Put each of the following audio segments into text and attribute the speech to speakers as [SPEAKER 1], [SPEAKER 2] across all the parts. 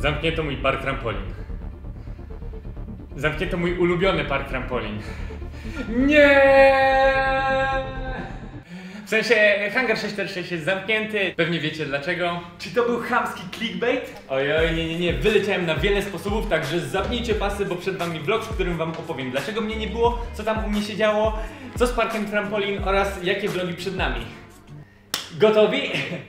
[SPEAKER 1] Zamknięto mój park trampolin. Zamknięto mój ulubiony park trampolin. Nie! W sensie Hangar 646 jest zamknięty. Pewnie wiecie dlaczego.
[SPEAKER 2] Czy to był chamski clickbait?
[SPEAKER 1] Ojoj, nie. Wyleciałem na wiele sposobów, także zapnijcie pasy, bo przed wami vlog, w którym wam opowiem, dlaczego mnie nie było, co tam u mnie się działo, co z parkiem trampolin oraz jakie vlogi przed nami. Gotowi?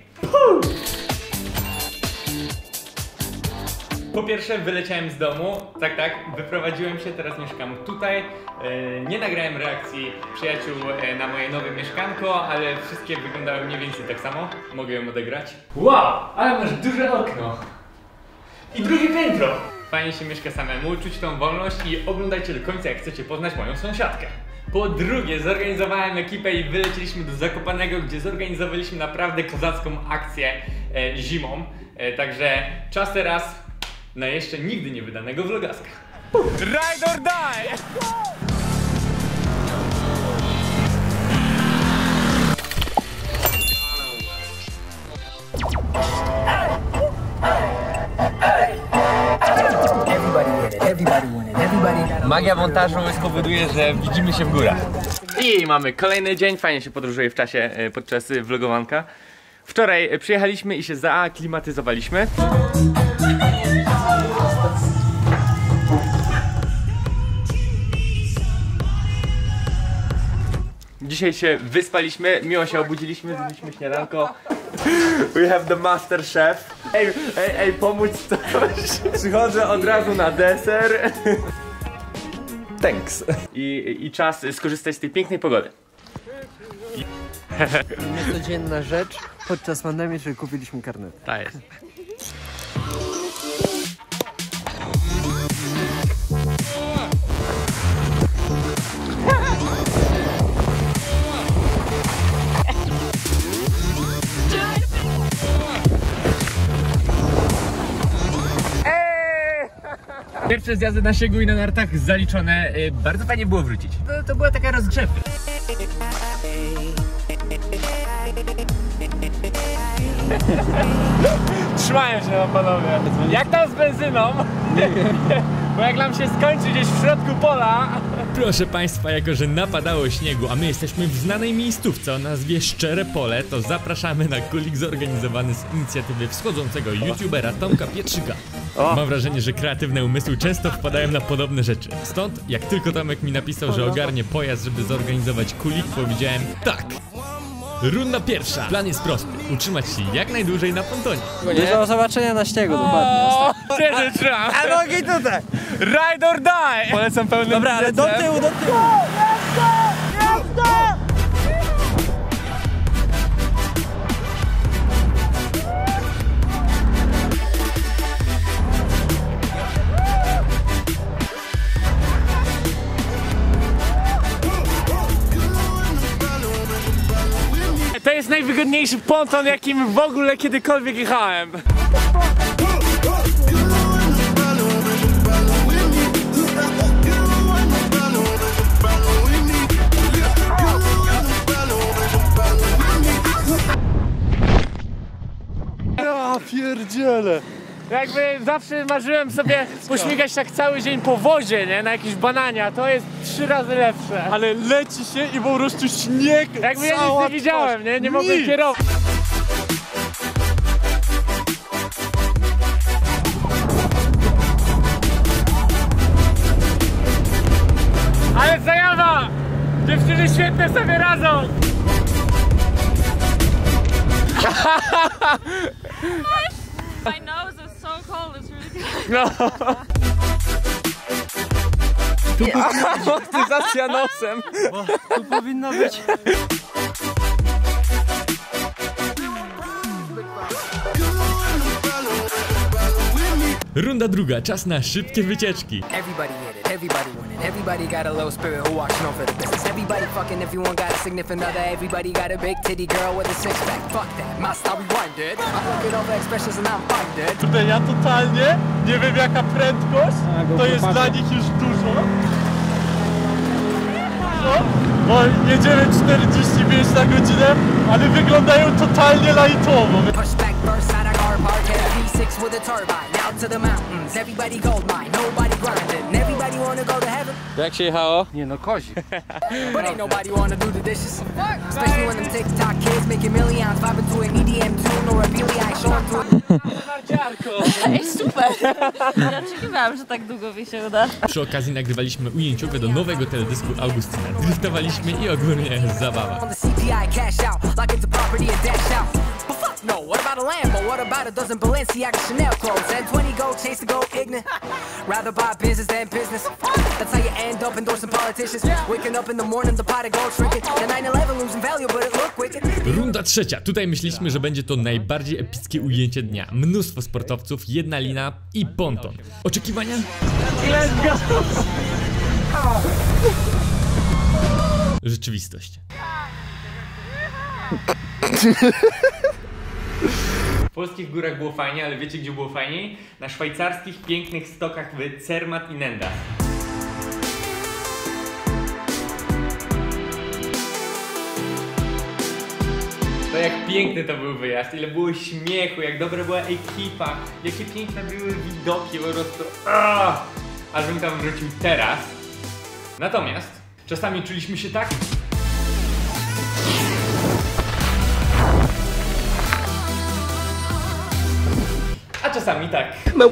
[SPEAKER 1] Po pierwsze wyleciałem z domu, tak, wyprowadziłem się, teraz mieszkam tutaj. Nie nagrałem reakcji przyjaciół na moje nowe mieszkanko, ale wszystkie wyglądały mniej więcej tak samo. Mogę ją odegrać. Wow, ale masz duże okno. I drugie piętro. Fajnie się mieszka samemu, czuć tą wolność i oglądajcie do końca, jak chcecie poznać moją sąsiadkę. Po drugie, zorganizowałem ekipę i wyleciliśmy do Zakopanego, gdzie zorganizowaliśmy naprawdę kozacką akcję zimą. Także czas teraz na jeszcze nigdy nie wydanego vlogaska. Ride or die! Magia montażu spowoduje, że widzimy się w górach. I mamy kolejny dzień, fajnie się podróżuje w czasie podczas vlogowanka. Wczoraj przyjechaliśmy i się zaaklimatyzowaliśmy. Dzisiaj się wyspaliśmy, miło się obudziliśmy, zrobiliśmy śniadanko. We have the master chef. Ej, pomóc coś. Przychodzę od razu na deser. Thanks. I czas skorzystać z tej pięknej pogody.
[SPEAKER 3] Niecodzienna rzecz podczas pandemii, czyli kupiliśmy karnet.
[SPEAKER 1] Tak jest. Pierwsze zjazdy na siegu i na nartach zaliczone. Bardzo fajnie było wrócić. To była taka rozgrzewka. Trzymają się no panowie. Jak tam z benzyną? Nie wiem. Bo jak nam się skończy gdzieś w środku pola. Proszę państwa, jako że napadało śniegu, a my jesteśmy w znanej miejscówce o nazwie Szczere Pole, to zapraszamy na kulik zorganizowany z inicjatywy wschodzącego youtubera Tomka Pietrzyka. Mam wrażenie, że kreatywne umysły często wpadają na podobne rzeczy. Stąd, jak tylko Tomek mi napisał, że ogarnie pojazd, żeby zorganizować kulik, powiedziałem tak. Runda pierwsza. Plan jest prosty. Utrzymać się jak najdłużej na pontonie.
[SPEAKER 3] Do zobaczenia na śniegu, dokładnie.
[SPEAKER 1] Cieszę, trzymam.
[SPEAKER 3] A nogi tutaj!
[SPEAKER 1] Ride or die! Polecam pełnym
[SPEAKER 3] Dobra, ale do tyłu, do tyłu!
[SPEAKER 1] To jest najwygodniejszy ponton, jakim w ogóle kiedykolwiek jechałem.
[SPEAKER 3] Ja pierdzielę!
[SPEAKER 1] Jakby zawsze marzyłem sobie pośmigać tak cały dzień po wozie, nie? Na jakieś banania, to jest 3 razy lepsze.
[SPEAKER 3] Ale leci się i po prostu śnieg.
[SPEAKER 1] Jakby ja nic nie widziałem, nie? Nie mogłem kierować. Ale zajawa! Dziewczyny świetne sobie radzą!
[SPEAKER 4] My nose is so cold, it's really good.
[SPEAKER 1] No. Amortyzacja nosem.
[SPEAKER 3] Tu powinno być.
[SPEAKER 1] Runda druga, czas na szybkie wycieczki.
[SPEAKER 5] Everybody hit it, everybody win it, everybody got a low spirit who watching on for the business. Everybody fucking, everyone got a significant other, everybody got a big titty girl with a six pack. Fuck that, my style rewinded. I'm looking over expressions and I'm blinded.
[SPEAKER 3] Tutaj ja totalnie nie wiem jaka prędkość, to jest dla nich już dużo. Bo jedziemy 45 na godzinę, ale wyglądają totalnie lajtowo.
[SPEAKER 5] Push back, burst out of car park, V6 with a turbine. Out to the mountains, everybody gold mine, nobody grinding. Everybody wanna go to heaven,
[SPEAKER 3] Jak się jechało?
[SPEAKER 2] Nie no, kozik.
[SPEAKER 5] but ain't nobody wanna do the dishes. Especially when them TikTok kids making millions, vibing to an EDM tune or a Billie Eilish on to
[SPEAKER 4] Ej, super! Nie oczekiwałam, że tak długo mi się uda.
[SPEAKER 1] Przy okazji nagrywaliśmy ujęciówkę do nowego teledysku Augustyna. Driftowaliśmy i ogólnie zabawa.
[SPEAKER 5] on the CPI cash out, lock into property and dash out. But fuck no, what about a Lambo? What about a dozen Balenciaga Chanel clothes? And 20 gold chains to go ignorant. Rather buy business than business. That's how you end up endorsing politicians. Waking up in the morning, the pot of gold shrinking. The 9/11 losing value, but it looked wicked.
[SPEAKER 1] Runda trzecia. Tutaj myśleliśmy, że będzie to najbardziej epickie ujęcie dnia. Mnóstwo sportowców, jedna lina i ponton. Oczekiwania? Rzeczywistość. W polskich górach było fajnie, ale wiecie gdzie było fajniej? Na szwajcarskich pięknych stokach w Zermatt i Nendas. To jak piękny to był wyjazd, ile było śmiechu, jak dobra była ekipa, jakie piękne były widoki, po prostu aż bym tam wrócił teraz. Natomiast czasami czuliśmy się tak, a czasami tak.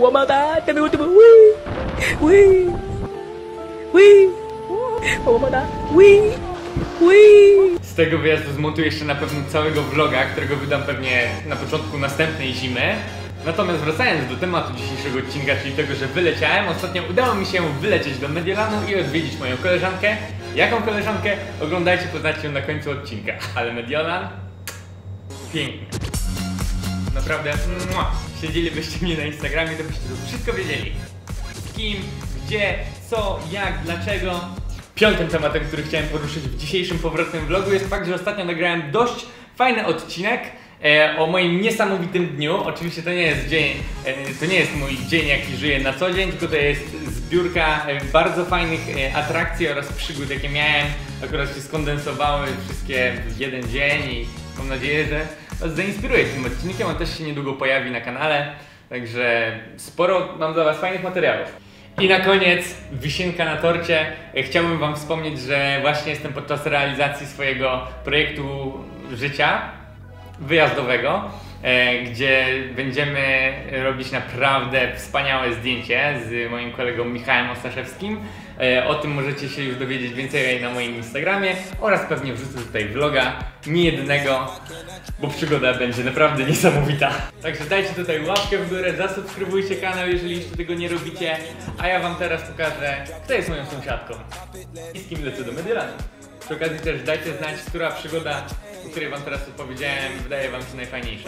[SPEAKER 1] Z tego wyjazdu zmontuję jeszcze na pewno całego vloga, którego wydam pewnie na początku następnej zimy. Natomiast wracając do tematu dzisiejszego odcinka, czyli tego, że wyleciałem, ostatnio udało mi się wylecieć do Mediolanu i odwiedzić moją koleżankę. Jaką koleżankę? Oglądajcie, poznacie ją na końcu odcinka. Ale Mediolan? Piękny. Naprawdę, siedzielibyście mnie na Instagramie, to byście to wszystko wiedzieli. Z kim, gdzie, co, jak, dlaczego. Piątym tematem, który chciałem poruszyć w dzisiejszym powrotnym vlogu jest fakt, że ostatnio nagrałem dość fajny odcinek o moim niesamowitym dniu. Oczywiście to nie jest dzień, to nie jest mój dzień jaki żyję na co dzień, tylko to jest zbiórka bardzo fajnych atrakcji oraz przygód jakie miałem. Akurat się skondensowały wszystkie w jeden dzień i mam nadzieję, że Was zainspiruje tym odcinkiem. On też się niedługo pojawi na kanale, także sporo mam dla Was fajnych materiałów. I na koniec, wisienka na torcie, chciałbym Wam wspomnieć, że właśnie jestem podczas realizacji swojego projektu życia wyjazdowego, gdzie będziemy robić naprawdę wspaniałe zdjęcie z moim kolegą Michałem Ostaszewskim. O tym możecie się już dowiedzieć więcej na moim Instagramie oraz pewnie wrzucę tutaj vloga, nie jednego, bo przygoda będzie naprawdę niesamowita. Także dajcie tutaj łapkę w górę, zasubskrybujcie kanał, jeżeli jeszcze tego nie robicie, a ja Wam teraz pokażę, kto jest moją sąsiadką i z kim lecę do Mediolanu. Przy okazji też dajcie znać, która przygoda, o której Wam teraz opowiedziałem, wydaje Wam się najfajniejsza.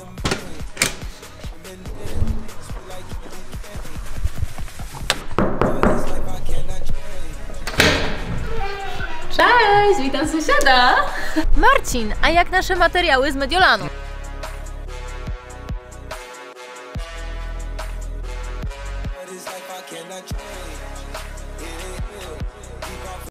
[SPEAKER 4] Cześć, witam sąsiada! Marcin, a jak nasze materiały z Mediolanu?
[SPEAKER 5] What is life? I cannot